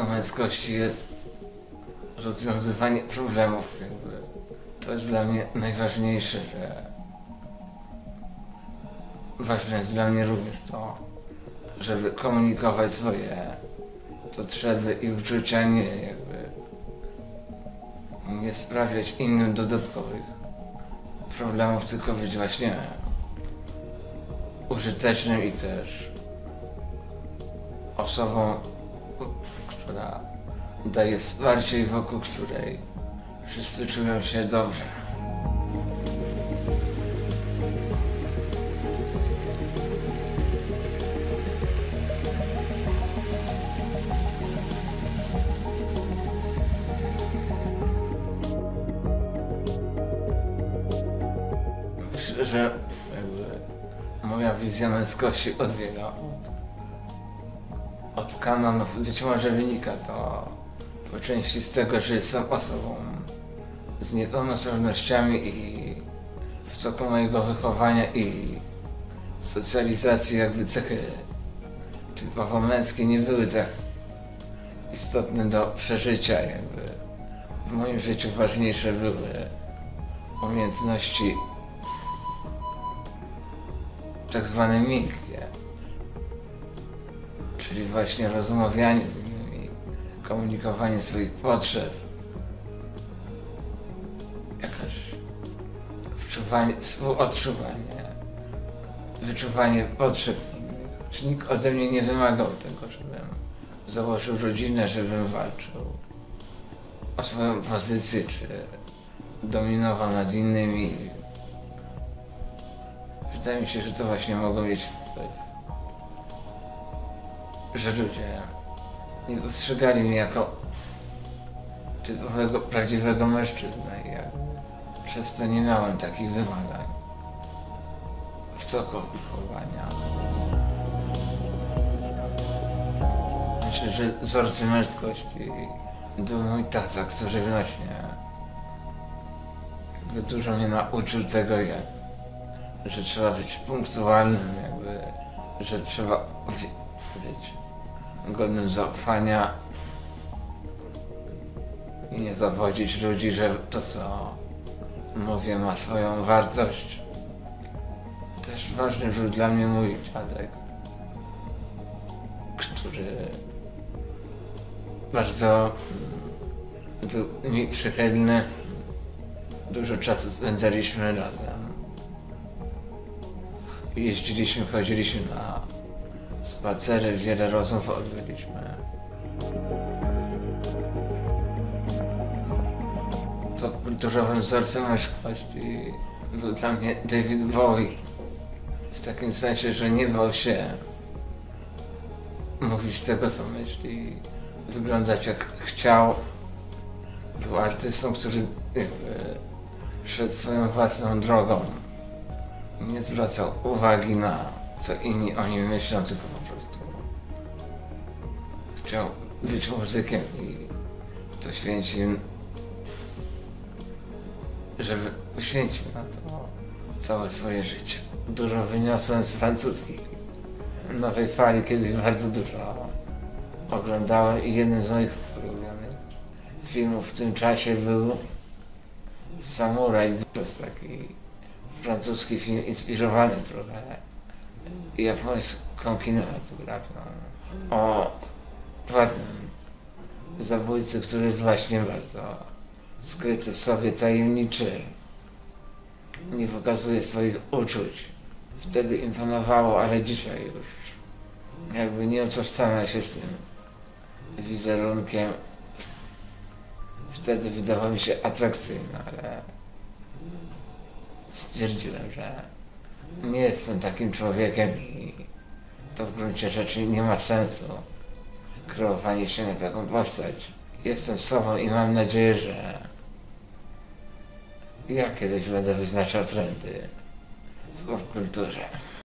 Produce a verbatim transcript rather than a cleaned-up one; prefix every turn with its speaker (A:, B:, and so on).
A: męskości jest rozwiązywanie problemów. Jakby. To jest dla mnie najważniejsze, że ważne jest dla mnie również to, żeby komunikować swoje potrzeby i uczucia, nie jakby nie sprawiać innym dodatkowych problemów, tylko być właśnie użytecznym i też osobą, która daje wsparcie i wokół której wszyscy czują się dobrze. Myślę, że jakby moja wizja męskości odbiega od, od kanonów. Być może wynika to po części z tego, że jestem osobą z niepełnosprawnościami i w toku mojego wychowania i socjalizacji jakby cechy typowo męskie nie były tak istotne do przeżycia. Jakby w moim życiu ważniejsze były umiejętności tak zwane miękkie, czyli właśnie rozmawianie z innymi, komunikowanie swoich potrzeb, jakaś wczuwanie, współodczuwanie, wyczuwanie potrzeb innych. Czy nikt ode mnie nie wymagał tego, żebym założył rodzinę, żebym walczył o swoją pozycję, czy dominował nad innymi. Wydaje mi się, że to właśnie mogło mieć wpływ, że ludzie nie postrzegali mnie jako typowego, prawdziwego mężczyznę i jakby przez to nie miałem takich wymagań w toku wychowania. Myślę, że wzorcy męskości był mój tata, który właśnie jakby dużo mnie nauczył tego, jak że trzeba być punktualnym, jakby, że trzeba być godnym zaufania i nie zawodzić ludzi, że to, co mówię, ma swoją wartość. Też ważny był dla mnie mój dziadek, który bardzo był mi przychylny. Dużo czasu spędzaliśmy razem. Jeździliśmy, chodziliśmy na spacery, wiele rozmów odbyliśmy. Popkulturowym wzorcem męskości był dla mnie David Bowie. W takim sensie, że nie bał się mówić tego, co myśli, wyglądać jak chciał. Był artystą, który jakby szedł swoją własną drogą. Nie zwracał uwagi na co inni o nim myślą, tylko po prostu chciał być muzykiem i poświęcił, żeby poświęcił na to całe swoje życie. Dużo wyniosłem z francuskiej nowej fali, kiedyś bardzo dużo oglądałem i jednym z moich ulubionych filmów w tym czasie był Samuraj. To jest taki francuski film inspirowany trochę japońską kinematografią o płatnym zabójcy, który jest właśnie bardzo skryty w sobie, tajemniczy, nie pokazuje swoich uczuć. Wtedy imponowało, ale dzisiaj już jakby nie utożsamia się z tym wizerunkiem. Wtedy wydawał mi się atrakcyjny, ale stwierdziłem, że nie jestem takim człowiekiem i to w gruncie rzeczy nie ma sensu kreowanie się na taką postać. Jestem sobą i mam nadzieję, że ja kiedyś będę wyznaczał trendy w popkulturze.